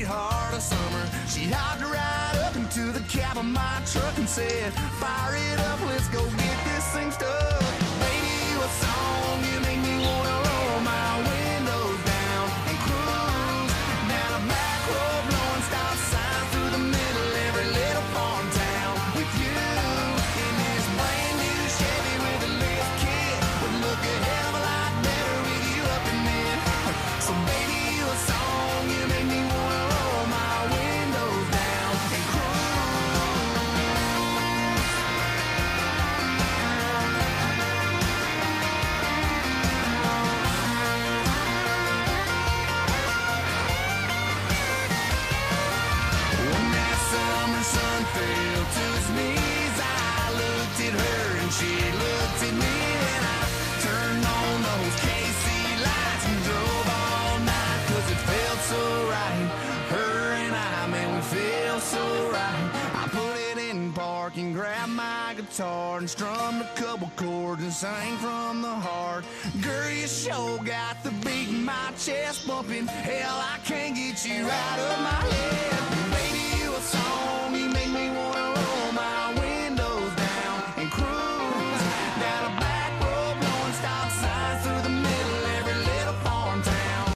sweetheart of summer. She hopped right up into the cab of my truck and said, fire it up, let's go get this thing stuck. Baby, what song you make me wanna roll my windows down and cruise down a back road, blowing stop signs through the middle of every little farm town. With you in this brand new Chevy with a lift kit, would look a hell of a lot better with you up in it. So baby, what song you make me wanna roll my windows down and cruise. When that summer sun fell to its knees, I looked at her and she looked at me, and I turned on those KC lights and drove all night, 'cause it felt so right. Her and I, man, we feel so right. I put it in park and grabbed my guitar and strummed a couple chords and sang from the heart. Girl, you sure got the beat in my chest bumping. Hell, I can't get you out of my head.